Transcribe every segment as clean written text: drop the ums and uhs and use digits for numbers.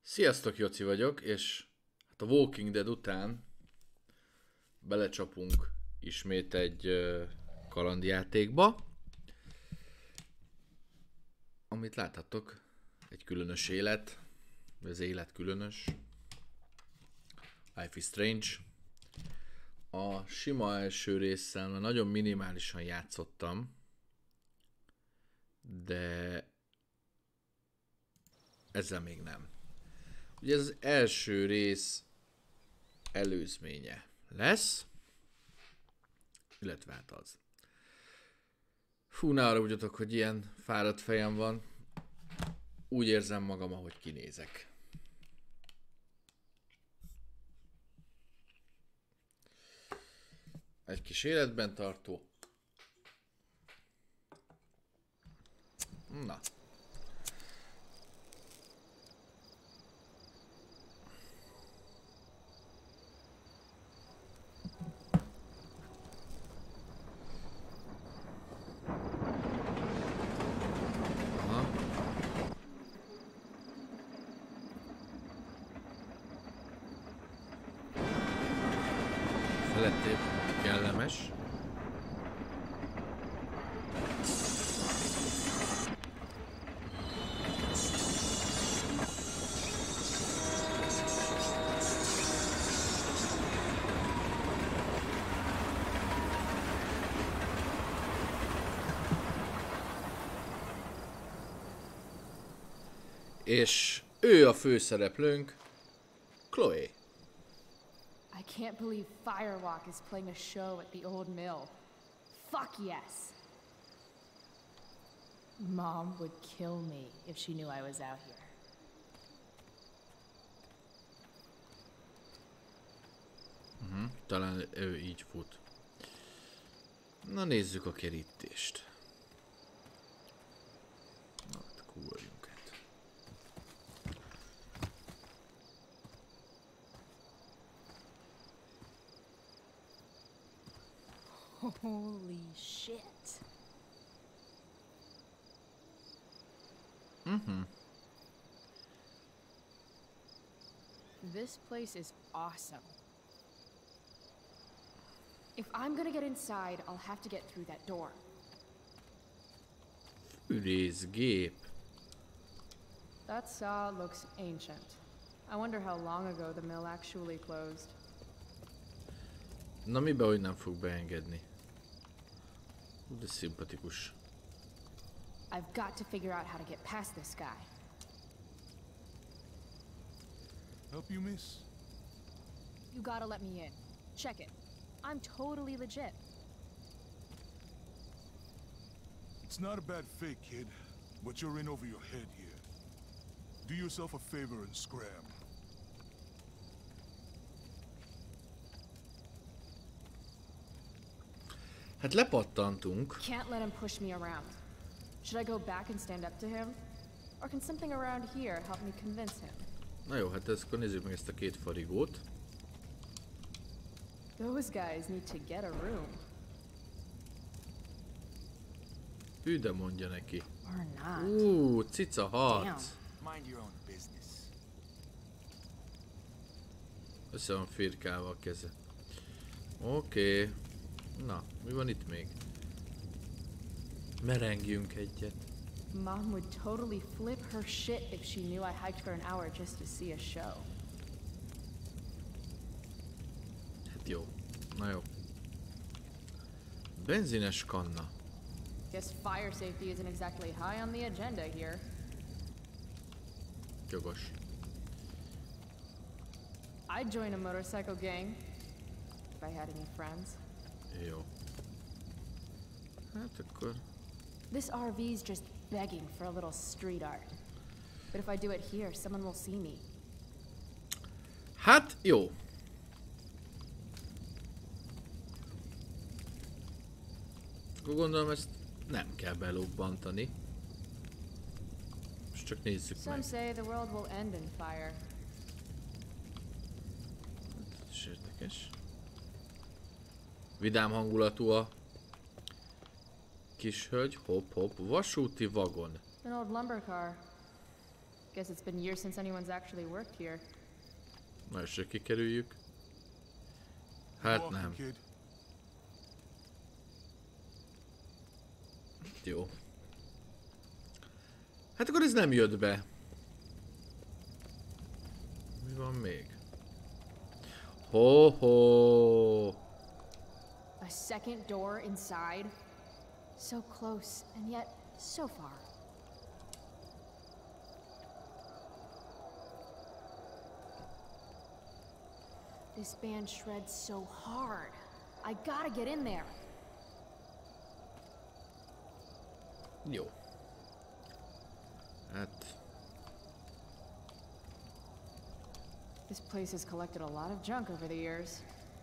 Sziasztok, Joci vagyok, és hát a Walking Dead után belecsapunk ismét egy kalandjátékba, amit láthattok, egy különös élet, az élet különös, Life is Strange. A sima első résszel nagyon minimálisan játszottam, de ezzel még nem. Ugye ez az első rész előzménye lesz, illetve hát az. Fú, ne arra ugyatok, hogy ilyen fáradt fejem van. Úgy érzem magam, ahogy kinézek. Egy kis életben tartó. Na. Felettébb kellemes. És ő a főszereplőnk, Chloe. I can't believe Firewalk is playing a show at the old mill. Fuck yes! Mom would kill me if she knew I was out here. Talán ő így fut. Na nézzük a kerítést. Na, hát kúrjunk át. Holy shit. This place is awesome. If I'm gonna get inside, I'll have to get through that door. Fűrészgép. That saw looks ancient. I wonder how long ago the mill actually closed. Na mibe, hogy nem fog beengedni? De szimpatikus. I've got to figure out how to get past this guy. Help you, miss? You gotta let me in. Check it. I'm totally legit. It's not a bad fake, kid, but you're in over your head here. Do yourself a favor and scram. Hát lepattantunk. Can't let him push me around. Should I go back and stand up to him? Or can something around here help me convince him? Na jó, hát akkor nézzük meg ezt a két farigót. Those guys need to get a room. Ő de mondja neki. Or not. Cica harc. Damn. Mind your own business. Össze van firkálva a keze. Oké. Na, mi van itt még? Merengjünk egyet. Mom would totally flip her shit if she knew I hiked for an hour just to see a show. Hát jó. Na jó. Benzines kanna. Guess fire safety isn't exactly high on the agenda here. Jogos. I'd join a motorcycle gang if I had any friends. Jó. Hát akkor... This RV's just begging for a little street art. But if I do it here, someone will see me. Hát jó. Akkor gondolom ezt nem kell belobbantani. Most csak nézzük Some meg. say the world will end in fire. Ez is érdekes. Vidám hangulatú a kis hölgy. Hopp, hopp. Vasúti vagon. An old lumber car. Guess it's been years since anyone's actually worked here. Na, és kikerüljük. Hát nem. Kid. Jó. Hát akkor ez nem jött be. Mi van még? Ho-ho! A second door inside? So close, and yet so far. This band shreds so hard. I gotta get in there. Jó. Hát... This place has collected a lot of junk over the years.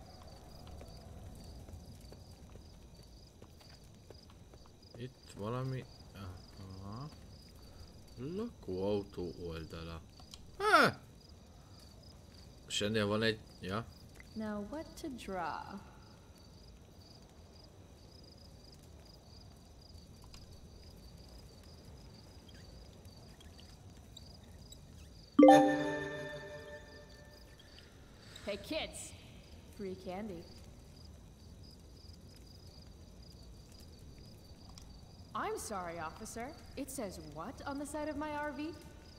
Itt valami... Aha. Lakóautó oldala. Ah! És ennél van egy... Ja. Now what to draw? Hey kids! Free candy. I'm sorry, officer. It says what on the side of my RV?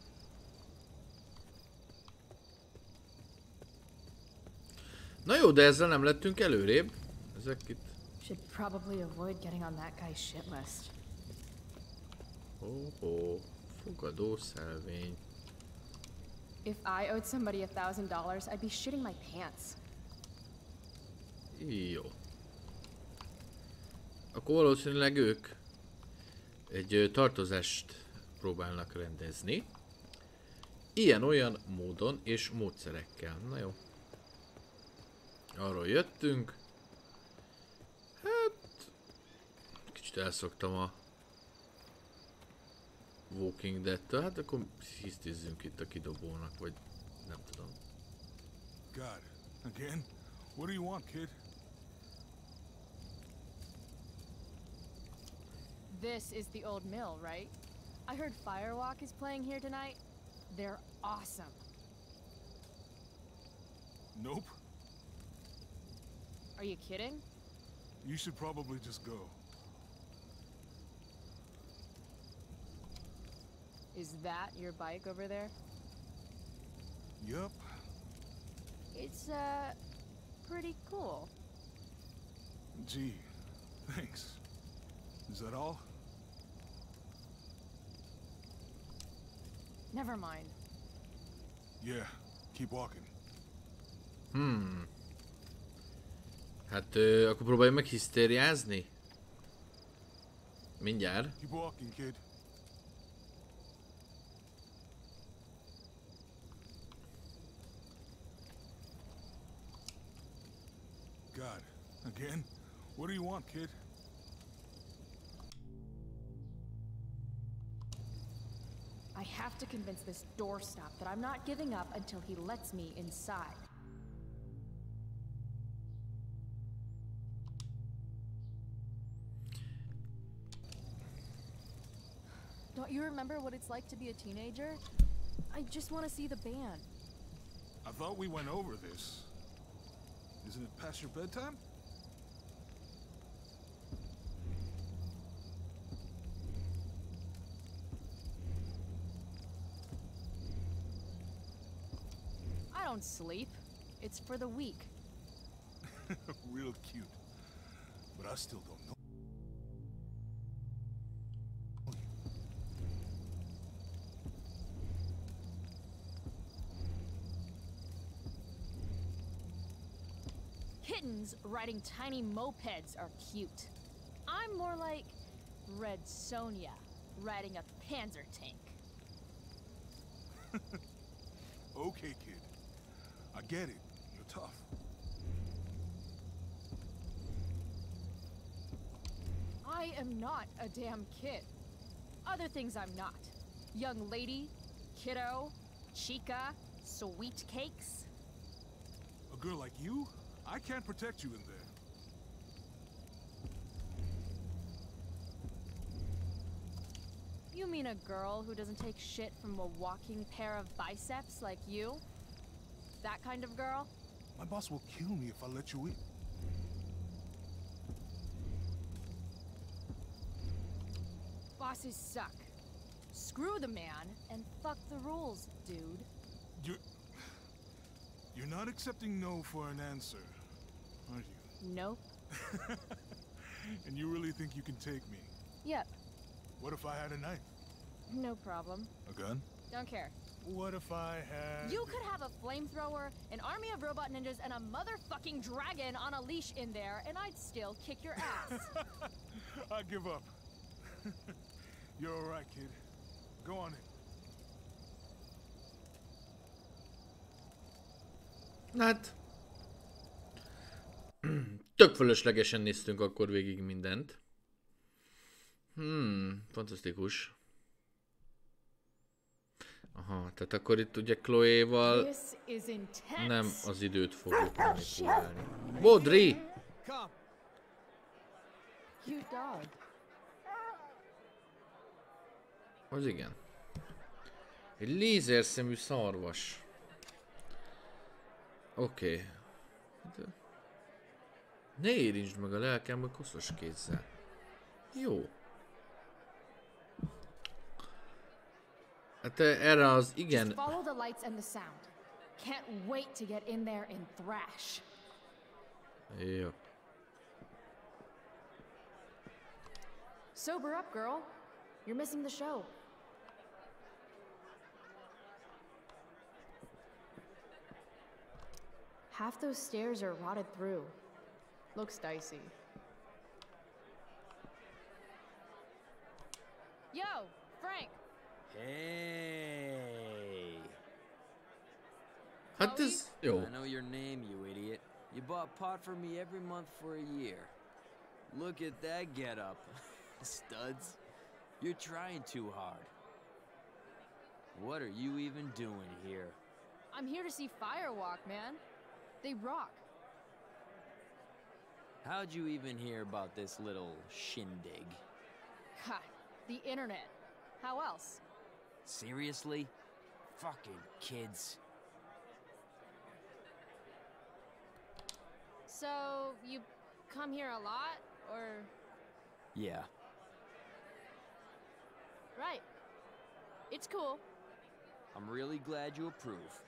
Na jó, de ezzel nem lettünk előrébb. Ezek itt... Should probably avoid getting on that guy's shit list. Ho-ho. Fogadó szelvény. If I owed somebody $1,000, I'd be shitting my pants. Jó. Akkor valószínűleg ők egy tartozást próbálnak rendezni. Ilyen-olyan módon és módszerekkel. Na jó. Arról jöttünk. Hát... Kicsit elszoktam a Walking Dead-től. Hát akkor hisztizzünk itt a kidobónak, vagy nem tudom. God, again? What do you want, kid? This is the old mill, right? I heard Firewalk is playing here tonight. They're awesome. Nope. Are you kidding? You should probably just go. Is that your bike over there? Yup. It's, pretty cool. Gee, thanks. Is that all? Never mind. Yeah, keep walking. Hát akkor próbálj meg hisztériázni. Mindjárt. Keep walking, kid. God, again? What do you want, kid? I have to convince this doorstop that I'm not giving up until he lets me inside. Don't you remember what it's like to be a teenager? I just want to see the band. I thought we went over this. Isn't it past your bedtime? I don't sleep. It's for the weak. Real cute. But I still don't know. Kittens riding tiny mopeds are cute. I'm more like Red Sonja riding a Panzer tank. Okay, kid. I get it. You're tough. I am not a damn kid. Other things I'm not. Young lady, kiddo, chica, sweet cakes. A girl like you? I can't protect you in there. You mean a girl who doesn't take shit from a walking pair of biceps like you? That kind of girl? My boss will kill me if I let you in. Bosses suck. Screw the man and fuck the rules, dude. You're not accepting no for an answer, are you? Nope. And you really think you can take me? Yep. What if I had a knife? No problem. A gun? Don't care. What if I had... You could have a flamethrower, an army of robot ninjas, and a motherfucking dragon on a leash in there, and I'd still kick your ass. I give up. You're alright, kid. Go on in. Hát... Tök fölöslegesen néztünk akkor végig mindent. Fantasztikus. Aha, tehát akkor itt ugye Chloe-val nem az időt fogjuk manipulálni. Bodri! Cute dog. Az igen. Egy lézerszemű szarvas. Oké. Ne érintsd meg a lelkem a koszos kézzel. Jó. Hát erre az igen... Just follow the lights and the sound. Can't wait to get in there and thrash. Jó. Sober up, girl. You're missing the show. Half those stairs are rotted through. Looks dicey. Yo, Frank. Hey. Hát ez jó. I know your name, you idiot. You bought pot for me every month for a year. Look at that getup. Studs. You're trying too hard. What are you even doing here? I'm here to see Firewalk, man. They rock. How'd you even hear about this little shindig? Ha, the internet. How else? Seriously? Fucking kids. So, you come here a lot, or? Yeah. Right. It's cool. I'm really glad you approve.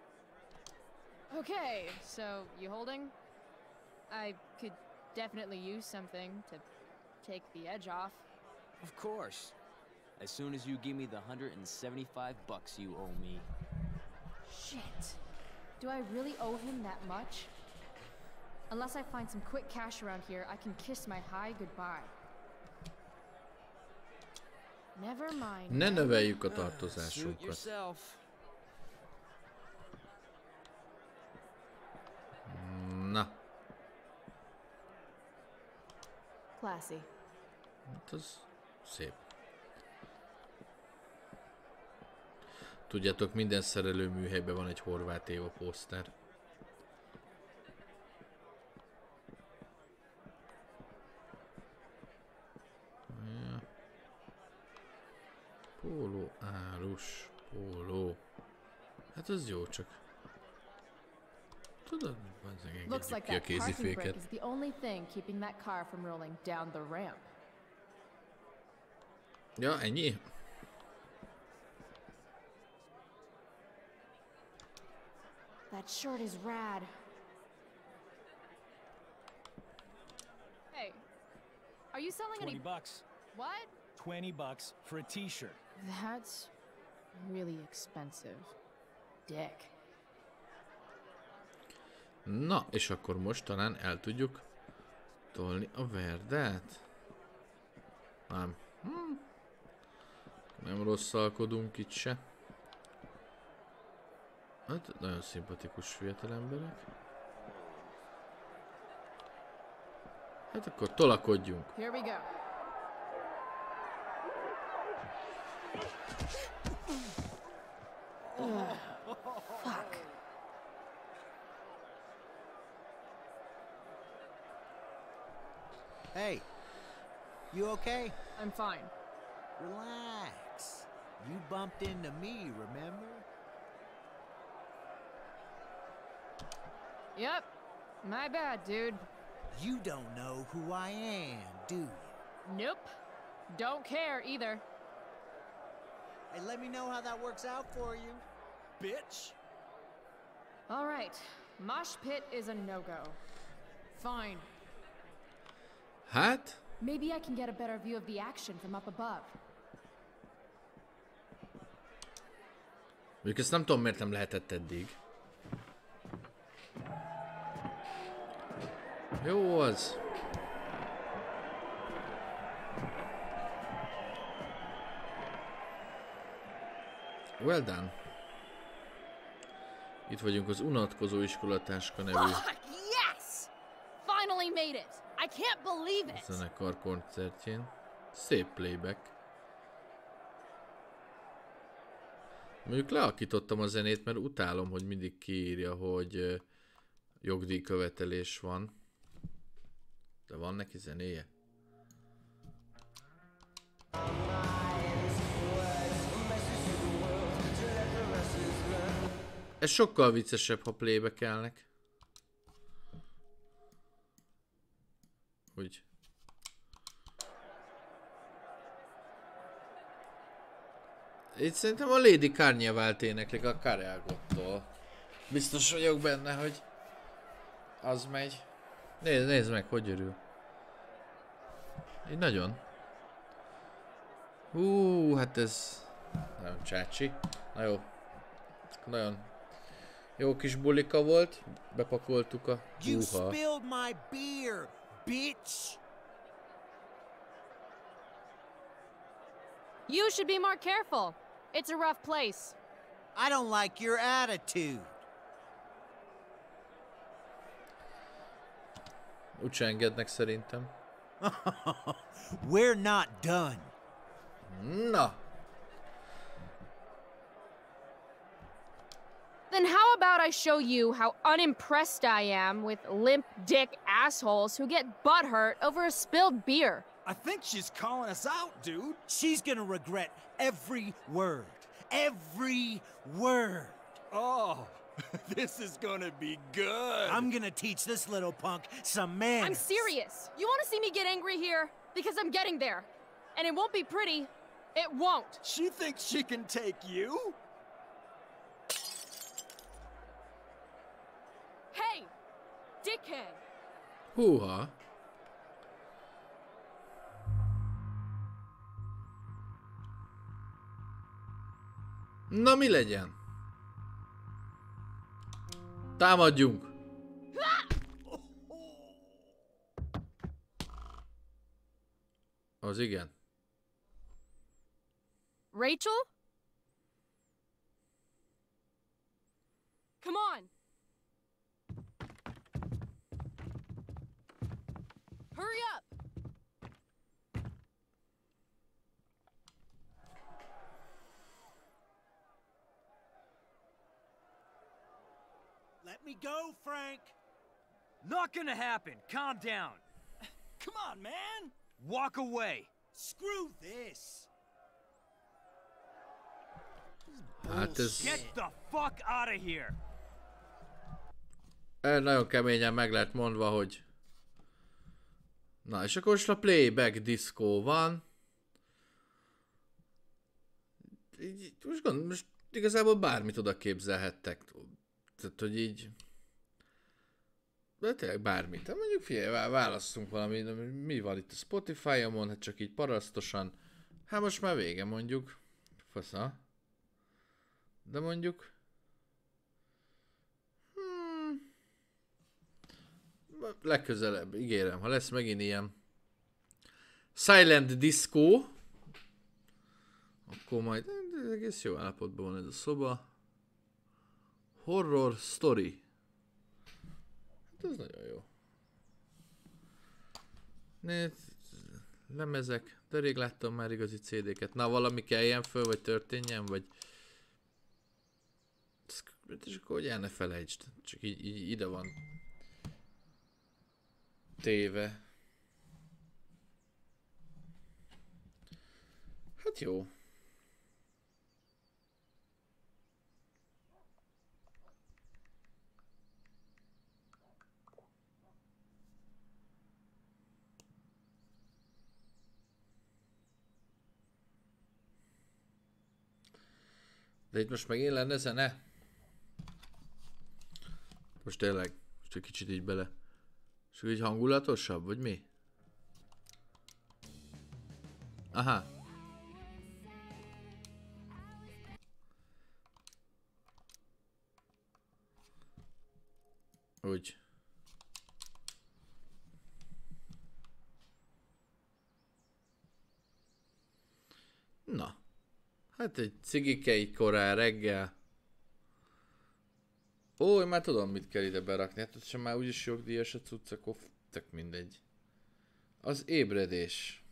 Okay, so you holding? I could definitely use something to take the edge off. Of course. As soon as you give me the $175 you owe me. Shit. Do I really owe him that much? Unless I find some quick cash around here, I can kiss my high goodbye. Never mind. Ne növeljük a Suit tartozásunkat. yourself. Na, Classy. hát az szép. Tudjátok, minden szerelő műhelyben van egy Horváth Éva poszter. Ja. Póló, árus, póló. Hát az jó, csak... Tudod, Looks like ki a that parking brake kéziféket. is the only thing keeping that car from rolling down the ramp. Ja, ennyi? That shirt is rad. Hey, are you selling 20 any... bucks. What? 20 bucks for a t-shirt. That's really expensive. Dick. Na, és akkor most talán el tudjuk tolni a Verdát. Nem. Nem rosszalkodunk itt se. Hát nagyon szimpatikus fiatalemberek. Hát akkor tolakodjunk. Here we go. Ugh, fuck. Hey, you okay? I'm fine. Relax. Max. You bumped into me, remember? Yep. My bad, dude. You don't know who I am, do you? Nope. Don't care either. Hey, let me know how that works out for you, bitch. All right. Mosh pit is a no-go. Fine. Hát? Maybe I can get a better view of the action from up above. Mondjuk ezt nem tudom, miért nem lehetett eddig. Jó az. Well done. Itt vagyunk az Unatkozó Iskolatáska nevű Fuck, yes! Finally made it! I can't believe it! zenekar koncertjén. Szép playback. Mondjuk leakítottam a zenét, mert utálom, hogy mindig kiírja, hogy jogdíjkövetelés van. De van neki zenéje? Ez sokkal viccesebb, ha playback-elnek. Úgy. Itt szerintem a Lady Kanye vált éneklik a Karelgottól. Biztos vagyok benne, hogy az megy. Nézd meg, hogy örül. Így nagyon. Hát ez nagyon csácsi. Na jó. Nagyon jó kis bulika volt. Bepakoltuk a You spilled my beer, bitch. You should be more careful. It's a rough place. I don't like your attitude. Úgyse engednek szerintem. We're not done. Na. Then how about I show you how unimpressed I am with limp dick assholes who get butthurt over a spilled beer? I think she's calling us out, dude. She's gonna regret every word. Every word. Oh, this is gonna be good. I'm gonna teach this little punk some manners. I'm serious. You want to see me get angry here? Because I'm getting there. And it won't be pretty. It won't. She thinks she can take you? Hey, dickhead. Húha. Na mi legyen? Támadjunk! Az igen. Rachel? Come on. Hurry up. Let me go, Frank. Not gonna happen. Calm down. Come on, man. Walk away. Screw this. Hát ez... Get the fuck out of here. Nagyon keményen meg lett mondva, hogy... Na, és akkor most a playback diszkó van. Most igazából bármit oda képzelhettek. Tehát, hogy így... De tényleg bármit. De mondjuk figyelj, válasszunk valami. Mi van itt a Spotify-on, hát csak így parasztosan. Hát most már vége mondjuk. Fasza. De mondjuk... Legközelebb, ígérem, ha lesz megint ilyen Silent Disco, akkor majd egész jó állapotban van ez a szoba. Horror Story. Hát ez nagyon jó. Lemezek, de rég láttam már igazi CD-ket. Na, valami kelljen föl, vagy történjen, vagy... És akkor hogy el ne felejtsd. Csak így ide van téve. Hát jó. De itt most megint lenne zene? Most tényleg, most egy kicsit így bele. És így hangulatosabb, vagy mi? Aha. Úgy. Na. Hát egy cigike így korán reggel. Ó, én már tudom, mit kell ide berakni. Hát sem már úgyis jogdíjas a cucc, akkor tök mindegy. Az ébredés.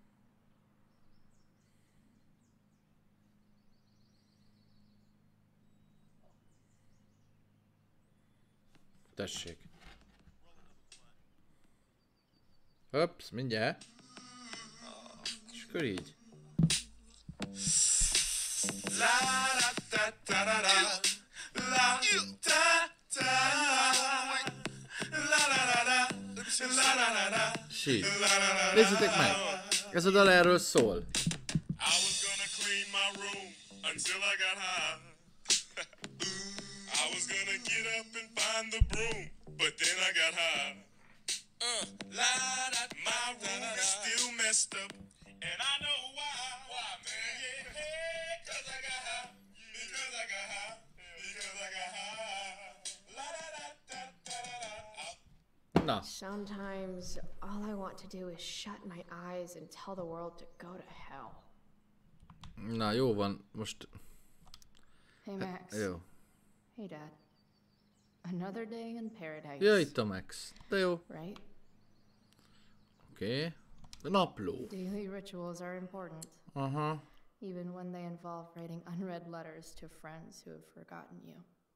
Tessék. Hopsz, mindjárt. És akkor így. Sí. Nézzétek meg! Ez a dal erről szól. I was gonna get up and find the broom, but then I got high. My room is still messed up, and I know why. Why, man? Yeah, hey, 'cause I got high. Because I got high. Because I got high. La da da da da da. Na. Sometimes all I want to do is shut my eyes and tell the world to go to hell. Na, jó van, most... Hey Max. Jó. Hey Dad. Another day in paradise. Ja, itt a Max. De jó. Right? Oké. Napló. Daily rituals are important. Aha. Even when they involve writing unread letters to friends who have forgotten you.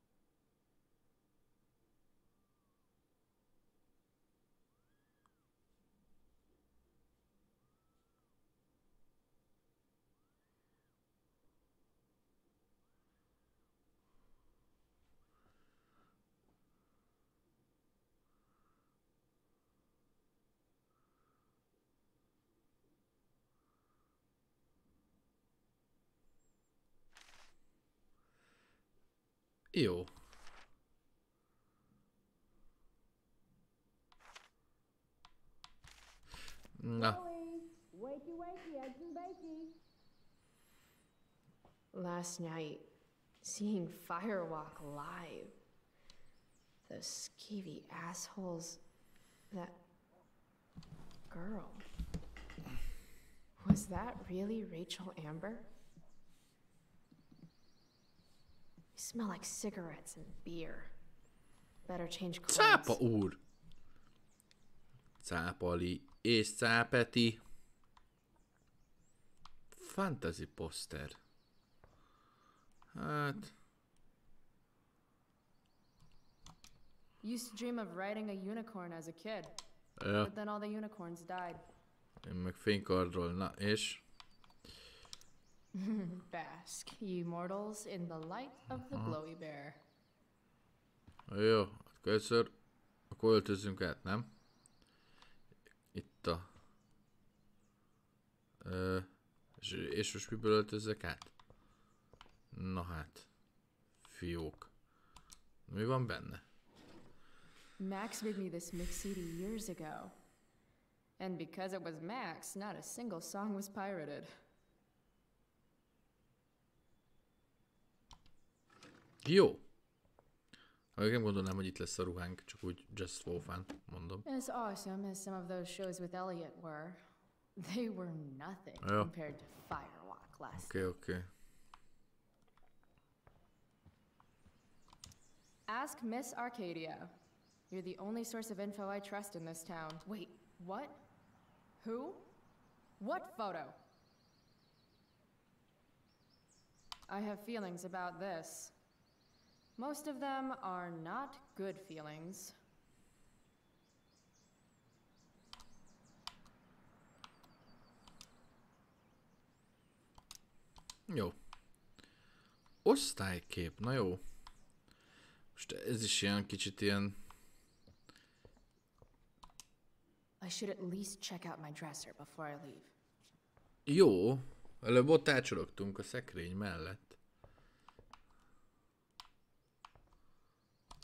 Jó. Na. Last night, seeing Firewalk live. Those skeevy assholes. That girl. Was that really Rachel Amber? You smell like cigarettes and beer. Better change clothes. Cápa úr! Cápali és Cápeti. Fantasy poster. Hát... Used to dream of riding a unicorn as a kid. Ja. But then all the unicorns died. Én meg fénykardról. Na, és? Bask, ye mortals, in the light of the glowy bear. Jó, először akkor öltözzünk át, nem? Itt a... és most miből öltözzek át? Na hát. Fiók. Mi van benne? Max made me this mix CD years ago. And because it was Max, not a single song was pirated. Jó. Nem gondolnám, hogy itt lesz a ruhánk, csak úgy just for fun, mondom. As awesome as some of those shows with Elliot were, they were nothing Ja. compared to Firewalk last Oké, oké. Ask Miss Arcadia. You're the only source of info I trust in this town. Wait, what? Who? What photo? I have feelings about this. Most of them are not good feelings. Jó. Osztálykép, na jó. Most ez is ilyen kicsit ilyen... I should at least check out my dresser before I leave. Jó. Előbb ott ácsorogtunk a szekrény mellett.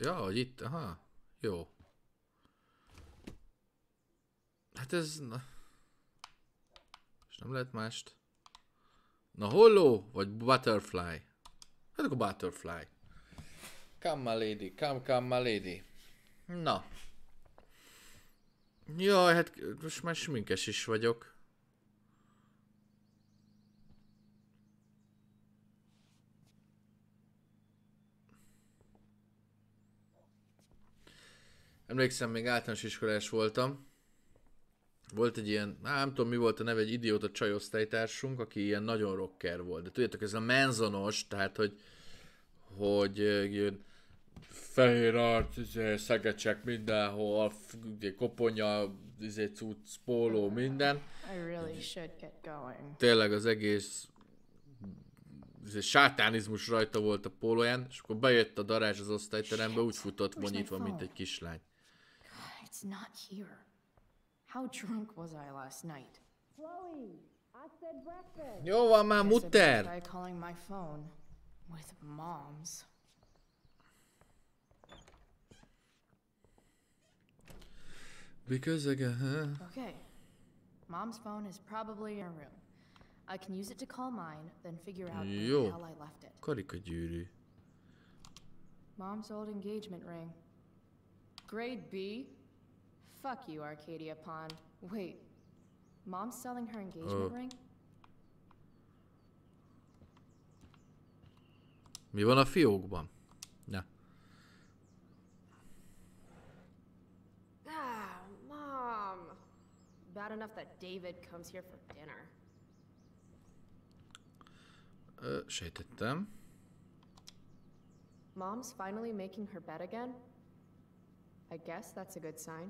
Ja, hogy itt, aha. Jó. Hát ez... Na. És nem lehet mást. Na, holló? Vagy butterfly? Hát akkor butterfly. Come my lady, come my lady. Na. Jaj, hát most már sminkes is vagyok. Emlékszem, még általános iskolás voltam. Volt egy ilyen, nem tudom mi volt a neve, egy idióta csajosztálytársunk, aki ilyen nagyon rocker volt. De tudjátok, ez a menzonos, tehát hogy ilyen fehér arc, szegecsek mindenhol, koponya, cucc, póló, minden. I really should get going. Tényleg az egész sátánizmus rajta volt a pólóján, és akkor bejött a darázs az osztályterembe, úgy futott vonyítva, mint egy kislány. It's not here. How drunk was I last night? Chloe, I said breakfast. Jó van már, Guess I better mutter! try calling my phone with Mom's. Because again, huh? Okay. Mom's phone is probably in her room. I can use it to call mine, then figure out where Jó. the hell I left it. Karikagyűrű. Mom's old engagement ring. Grade B? Fuck you, Arcadia Pond. Wait, Mom's selling her engagement ring? Mi van a fiókban? Na. Ah, Mom. Bad enough that David comes here for dinner. Sejtettem. Mom's finally making her bed again? I guess that's a good sign.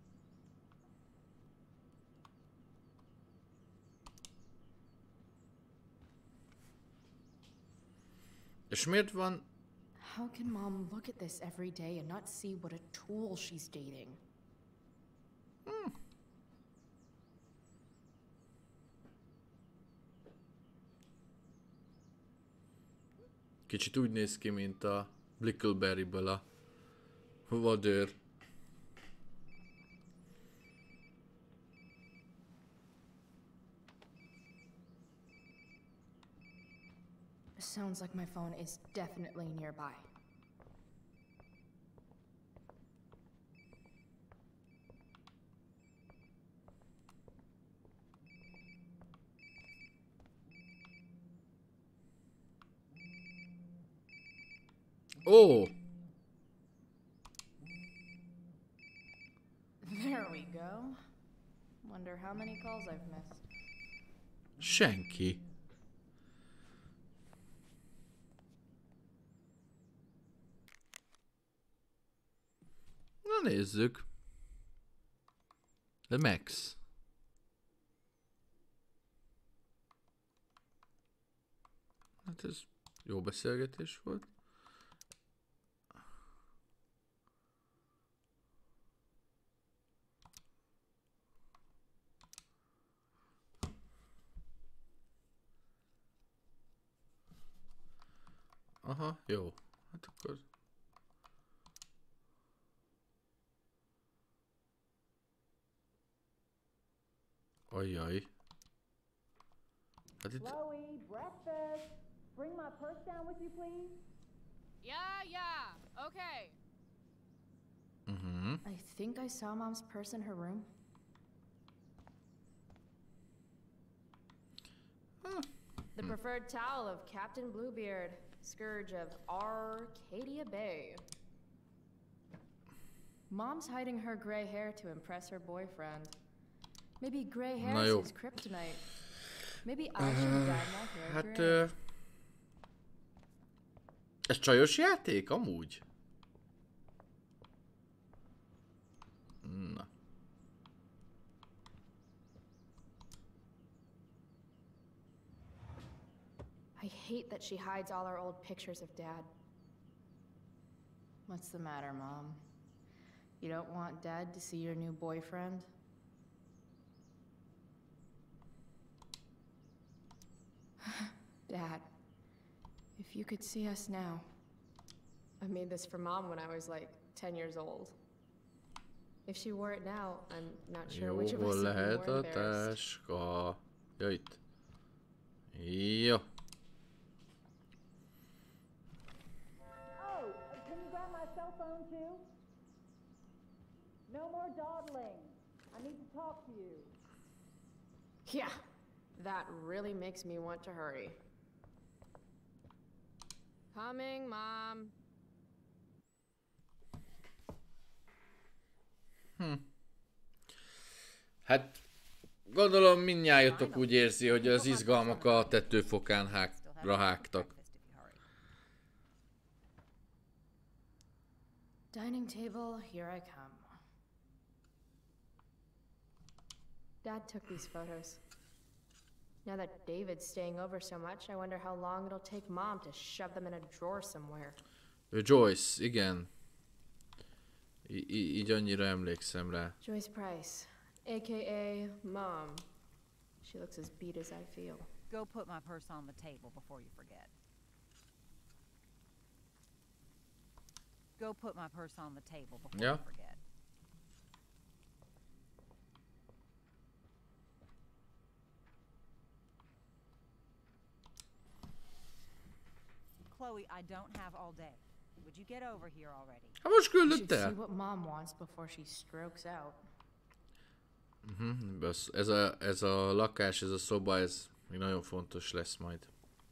És miért van... How can Mom look at this every day and not see what a tool she's dating? Kicsit úgy néz ki, mint a Brickleberry-ből a vadőr. Sounds like my phone is definitely nearby. Ó! There we go. Wonder how many calls I've missed. Senki. Na nézzük. The Max. Hát ez jó beszélgetés volt. Aha, jó. Hát akkor... Ajjaj. Hát itt... Chloe, breakfast. Bring my purse down with you, please. Yeah, okay. I think I saw Mom's purse in her room. The preferred towel of Captain Bluebeard, scourge of Arcadia Bay. Mom's hiding her gray hair to impress her boyfriend. Maybe gray hair Na jó. is his kryptonite. Maybe I should dye my hair Hát... gray. Ez csajos játék amúgy? Na. I hate that she hides all our old pictures of Dad. What's the matter, Mom? You don't want Dad to see your new boyfriend? Dad, if you could see us now. I made this for Mom when I was like 10 years old. If she wore it now, I'm not sure Jó, which of us hol would be lehet more a embarrassed. táska? Ja, itt. Jó. Oh, can you grab my cell phone too? No more dawdling. I need to talk to you. Yeah, that really makes me want to hurry. Coming, Mom. Hát gondolom mindnyájatok úgy érzi, hogy az izgalmak a tetőfokán hágtak. Dining table, here I come. Dad took these photos. Now that David's staying over so much, I wonder how long it'll take Mom to shove them in a drawer somewhere. Joyce, igen. Így annyira emlékszem rá. Joyce Price, aka Mom. She looks as beat as I feel. Go put my purse on the table before you forget. Go put my purse on the table before you forget. Chloe, I don't have all day. Would you get over here already? Hát most You küldött should see el. what Mom wants before she strokes out. Ez a lakás, ez a szoba, ez még nagyon fontos lesz majd.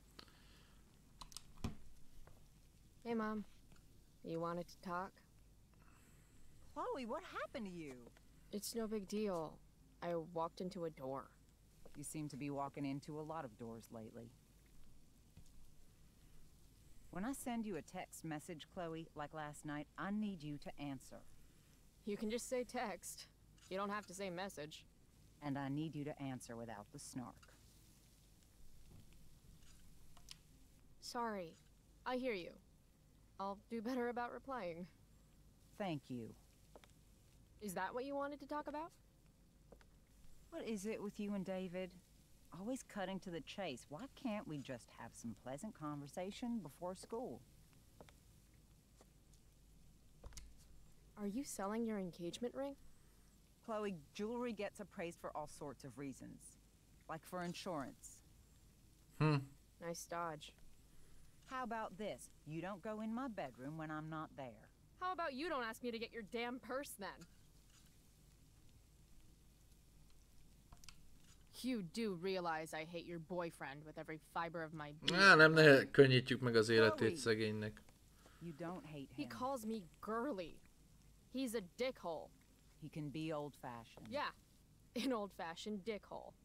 Hey, Mom. You wanted to talk? Chloe, what happened to you? It's no big deal. I walked into a door. You seem to be walking into a lot of doors lately. When I send you a text message, Chloe, like last night, I need you to answer. You can just say text. You don't have to say message. And I need you to answer without the snark. Sorry. I hear you. I'll do better about replying. Thank you. Is that what you wanted to talk about? What is it with you and David? Always cutting to the chase. Why can't we just have some pleasant conversation before school? Are you selling your engagement ring? Chloe, jewelry gets appraised for all sorts of reasons. Like for insurance. Nice dodge. How about this? You don't go in my bedroom when I'm not there. How about you don't ask me to get your damn purse then? You do realize I hate your boyfriend with every fiber of my being. Nem könnyítjük meg az életét szegénynek. You don't hate He him. calls me girly. He's a dickhole. He can be old-fashioned. Yeah, an old-fashioned dickhole.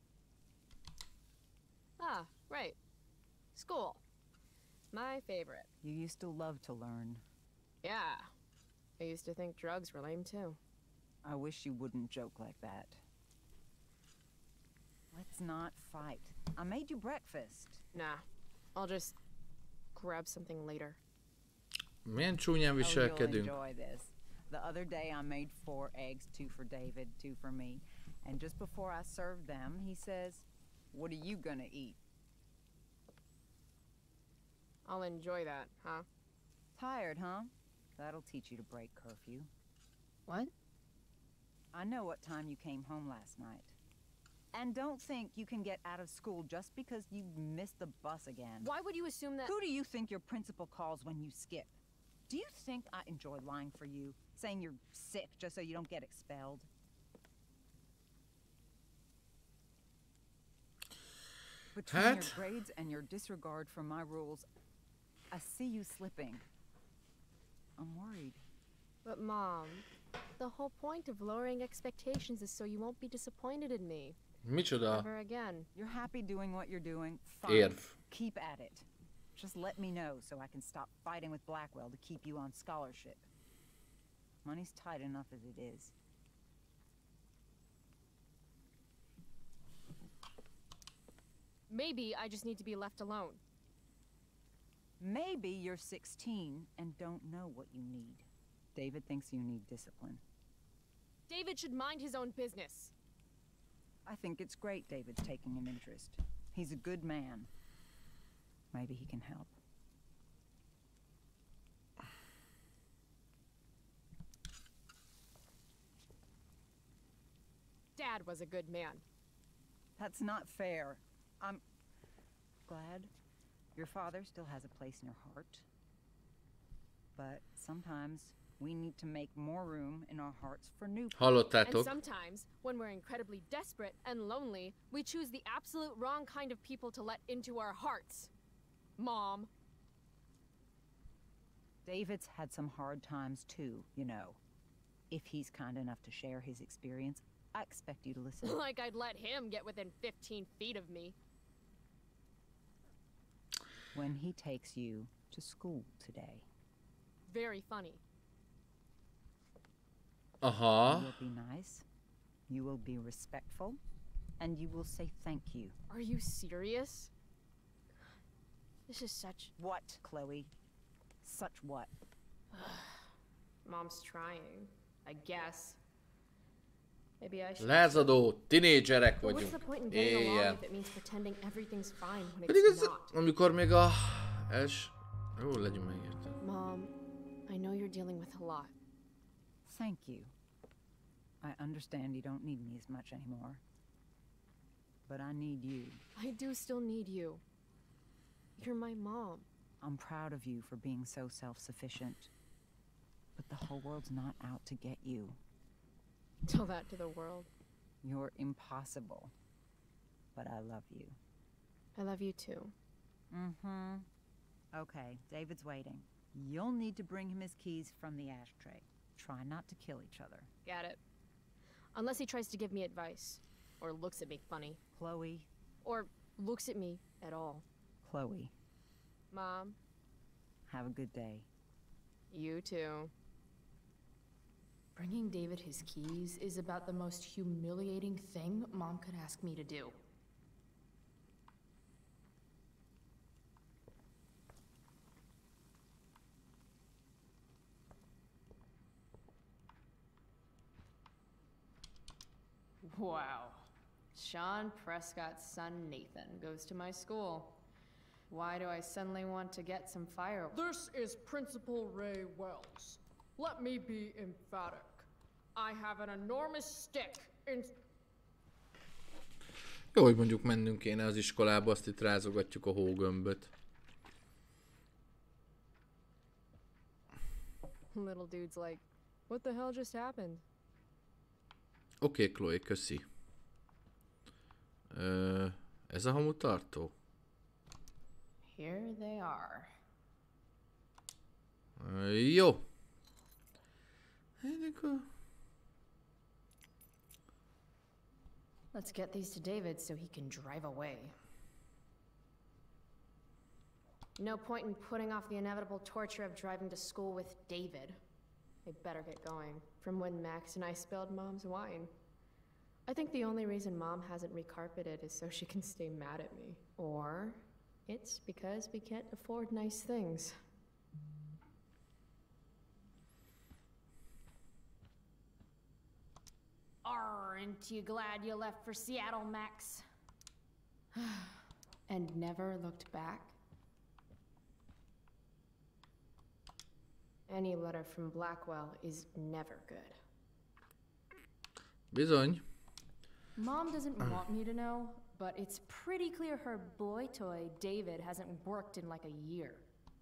Ah, right. School. My favorite. You used to love to learn. Yeah. I used to think drugs were lame too. I wish you wouldn't joke like that. Let's not fight. I made you breakfast. Nah. I'll just grab something later. Milyen csúnyán Oh, you'll viselkedünk. enjoy this. The other day I made 4 eggs, 2 for David, 2 for me. And just before I served them, he says, "What are you gonna eat?" I'll enjoy that, huh? Tired, huh? That'll teach you to break curfew. What? I know what time you came home last night. And don't think you can get out of school just because you missed the bus again. Why would you assume that? Who do you think your principal calls when you skip? Do you think I enjoy lying for you? Saying you're sick just so you don't get expelled? Between your grades and your disregard for my rules, I see you slipping. I'm worried. But Mom, the whole point of lowering expectations is so you won't be disappointed in me. Micsoda? Never again. You're happy doing what you're doing. Fine. Érv. Keep at it. Just let me know so I can stop fighting with Blackwell to keep you on scholarship. Money's tight enough as it is. Maybe I just need to be left alone. Maybe you're 16 and don't know what you need. David thinks you need discipline. David should mind his own business. I think it's great David's taking an interest. He's a good man. Maybe he can help. dad was a good man. That's not fair. I'm glad your father still has a place in your heart. But sometimes we need to make more room in our hearts for new people. And Hallottátok? sometimes, when we're incredibly desperate and lonely, we choose the absolute wrong kind of people to let into our hearts. Mom. David's had some hard times too, you know. If he's kind enough to share his experience, I expect you to listen. Like I'd let him get within 15 feet of me. When he takes you to school today, Very funny. Aha. you will be nice, you will be respectful, and you will say thank you. Are you serious? This is such... What, Chloe? Such what? Mom's trying, I guess. Maybe I should. Lázadó, tinédzserek But what's vagyunk. the point in getting along Éjjel. if it means pretending everything's fine when Pedig it's ez, not? amikor még a... Jó, legyünk megérteni. Mom, I know you're dealing with a lot. Thank you. I understand you don't need me as much anymore. But I need you. I do still need you. You're my mom. I'm proud of you for being so self-sufficient. But the whole world's not out to get you. Tell that to the world. You're impossible. But I love you. I love you too. Mm-hmm. Okay, David's waiting. You'll need to bring him his keys from the ashtray. Try not to kill each other. Got it. Unless he tries to give me advice. Or looks at me funny. Chloe. Or looks at me at all. Chloe. Mom, Have a good day. you too. Bringing David his keys is about the most humiliating thing Mom could ask me to do. Wow. Sean Prescott's son Nathan goes to my school. Why do I suddenly want to get some fireworks? This is Principal Ray Wells. Let me be emphatic. I have an enormous stick in... Jó, hogy mondjuk mennünk kéne az iskolába, azt itt rázogatjuk a hógömböt. Little dude's like, what the hell just happened? Oké, Chloe, köszi. Ez a hamutartó? Here they are. Jó. Let's get these to David so he can drive away. No point in putting off the inevitable torture of driving to school with David. I better get going. From when Max and I spilled Mom's wine. I think the only reason Mom hasn't recarpeted is so she can stay mad at me. Or it's because we can't afford nice things. Aren't you glad you left for Seattle, Max? And never looked back? Any letter from Blackwell is never good. Bizony. Mom doesn't want me to know, but it's pretty clear her boy toy, David, hasn't worked in like a year.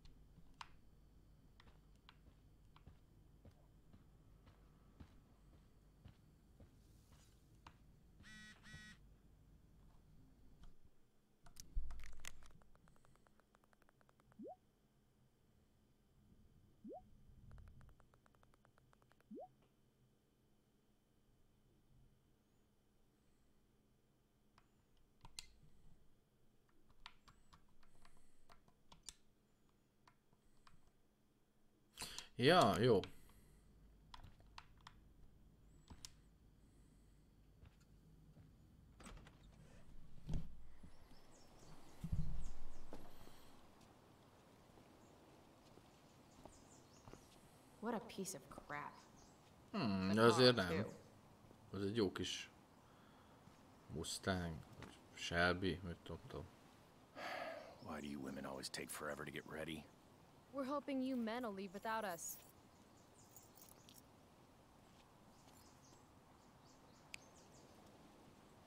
Ja, jó. What a piece of crap. De azért nem. Ez egy jó kis Mustang, Shelby, mit tudom. Why do you women always take forever to get ready? We're hoping you men will leave without us.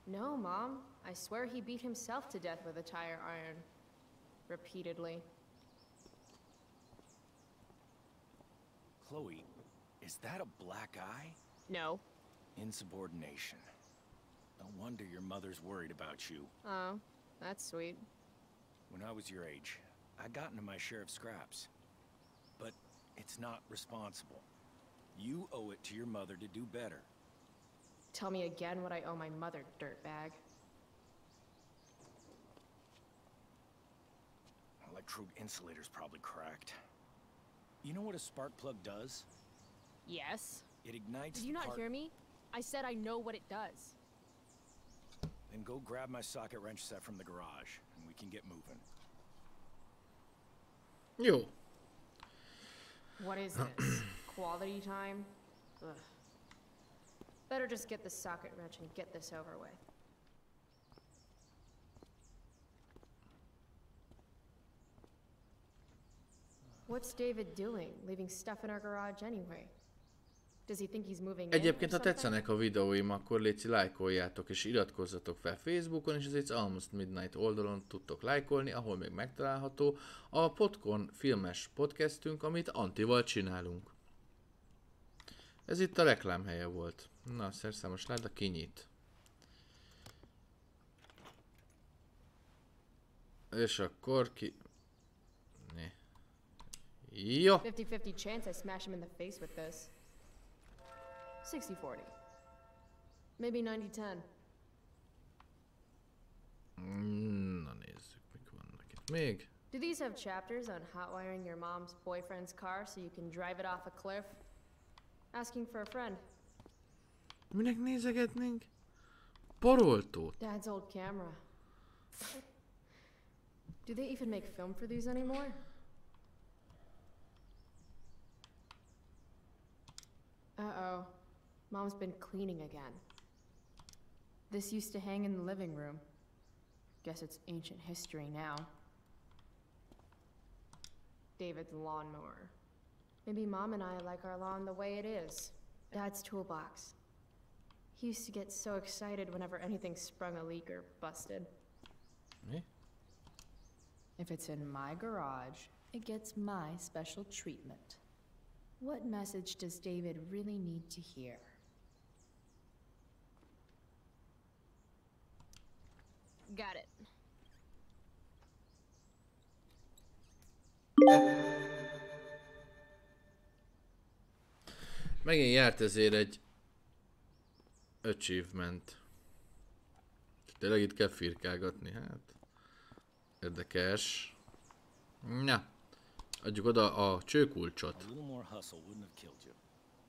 No, Mom. I swear he beat himself to death with a tire iron. Repeatedly. Chloe, is that a black eye? No. Insubordination. No wonder your mother's worried about you. Oh, that's sweet. When I was your age, I got into my share of scraps. But it's not responsible. You owe it to your mother to do better. Tell me again what I owe my mother, dirtbag. Electrode insulator's probably cracked. You know what a spark plug does? Yes. It ignites. Did you not hear me? I said I know what it does. Then go grab my socket wrench set from the garage, and we can get moving. Jó. What is this? Quality time? Ugh. Better just get the socket wrench and get this over with. What's David doing, leaving stuff in our garage anyway? Does he think he's moving in Egyébként, or ha something? tetszenek a videóim, akkor légy lájkoljátok és iratkozzatok fel Facebookon, és az It's Almost Midnight oldalon tudtok lájkolni, ahol még megtalálható a Popcorn filmes podcastünk, amit Antival csinálunk. Ez itt a reklámhelye volt. Na, a szerszámos láda kinyit. És akkor ki... Ne. Jó! 50-50 chance I smash him in the face with this. 60-40. Maybe 90-10. Na nézzük, mik vannak itt még. Do these have chapters on hotwiring your mom's boyfriend's car so you can drive it off a cliff? Asking for a friend. Minek nézegetnénk? Paroltót. Dad's old camera. Do they even make film for these anymore? Uh-oh. Mom's been cleaning again. This used to hang in the living room. Guess it's ancient history now. David's lawnmower. Maybe Mom and I like our lawn the way it is. Dad's toolbox. He used to get so excited whenever anything sprung a leak or busted. Mi? If it's in my garage, it gets my special treatment. What message does David really need to hear? Got it. Megint járt ezért egy achievement. Tényleg itt kell firkálgatni, hát. Érdekes. Na, adjuk oda a csőkulcsot. A little more hustle wouldn't have killed you.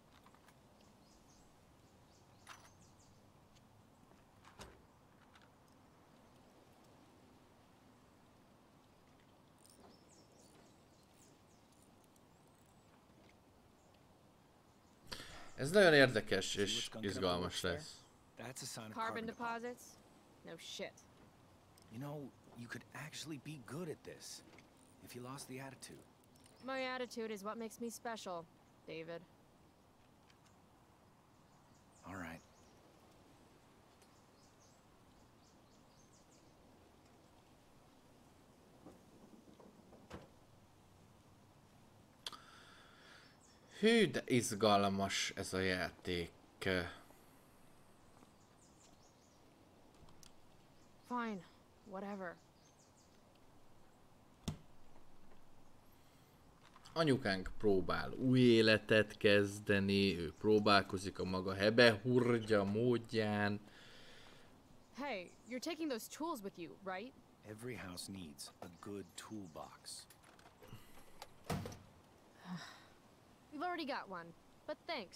Ez nagyon érdekes és izgalmas lesz. That's a sign of Carbon deposits? No shit. You know, you could actually be good at this if you lost the attitude. My attitude is what makes me special, David. All right. Hű, de izgalmas ez a játék. Fine. Whatever. Anyukánk próbál új életet kezdeni, ő próbálkozik a maga hebehurgya módján. Hey, you're taking those tools with you, right? Every house needs a good toolbox. We've already got one, but thanks.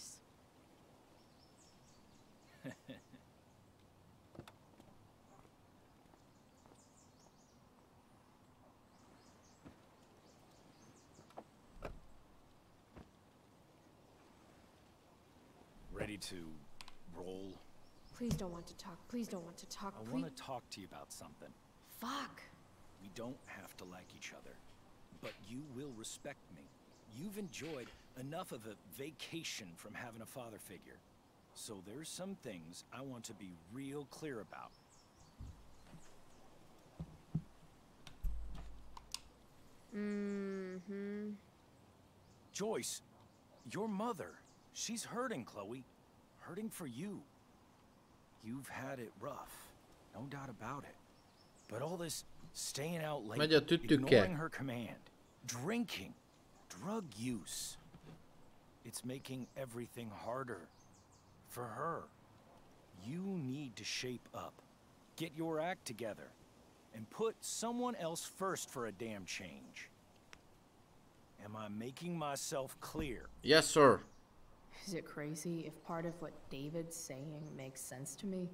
Ready to roll? Please don't want to talk. Please don't want to talk. I want to talk to you about something. Fuck. We don't have to like each other, but you will respect me. You've enjoyed enough of a vacation from having a father figure. So there's some things I want to be real clear about. Mm-hmm. Joyce, your mother, she's hurting, Chloe. Hurting for you. You've had it rough, no doubt about it. But all this staying out late, ignoring her command, drinking, drug use, it's making everything harder for her. You need to shape up, get your act together, and put someone else first for a damn change. Am I making myself clear? Yes, sir. Is it crazy if part of what David's saying makes sense to me?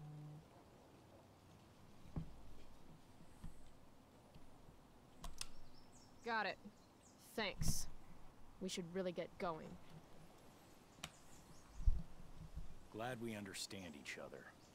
Got it. Thanks. We should really get going. Glad we understand each other.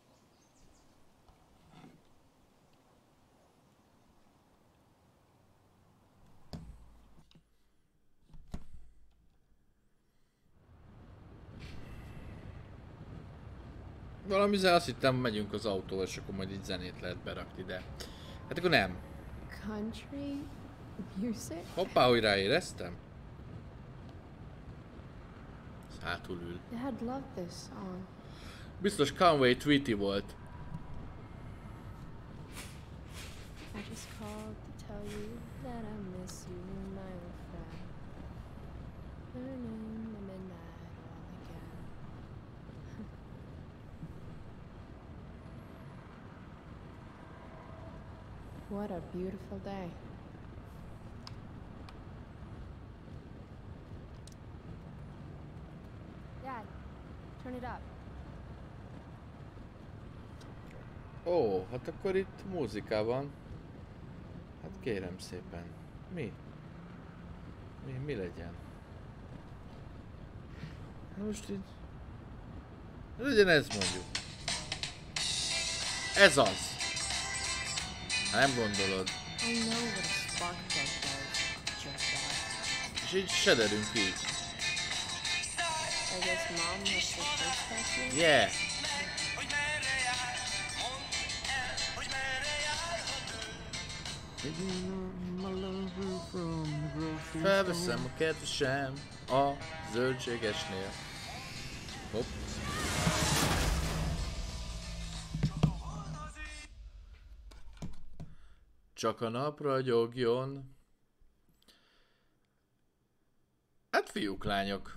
Valamizel azt hittem, megyünk az autóval, és akkor majd így zenét lehet berakni, de... Hát akkor nem. Country music? Hoppá, hogy ráéreztem. Ez hátul ül. Dad loved this song. Biztos Conway Tweety volt. I just called to tell you that I miss you, my old friend. Burning the midnight all again. What a beautiful day. Dad, turn it up. Ó, hát akkor itt múzika van. Hát kérem szépen. Mi? Mi legyen? Most így... Legyen ez mondjuk. Ez az. Nem gondolod. I know what a spark plug does, jerk. És így sederünk így. I guess Mom has the first back here? Yeah. Felveszem a kedvesem a zöldségesnél. Hopp. Csak a nap ragyogjon. Hát fiúk, lányok.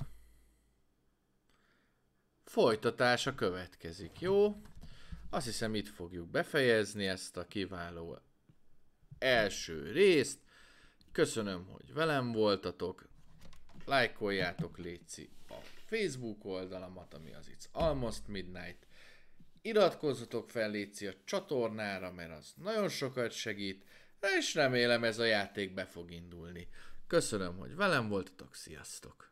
Folytatása következik, jó? Azt hiszem itt fogjuk befejezni ezt a kiváló első részt. Köszönöm, hogy velem voltatok. Lájkoljátok létszi a Facebook oldalamat, ami az It's Almost Midnight. Iratkozzatok fel létszi a csatornára, mert az nagyon sokat segít, és remélem ez a játék be fog indulni. Köszönöm, hogy velem voltatok, sziasztok!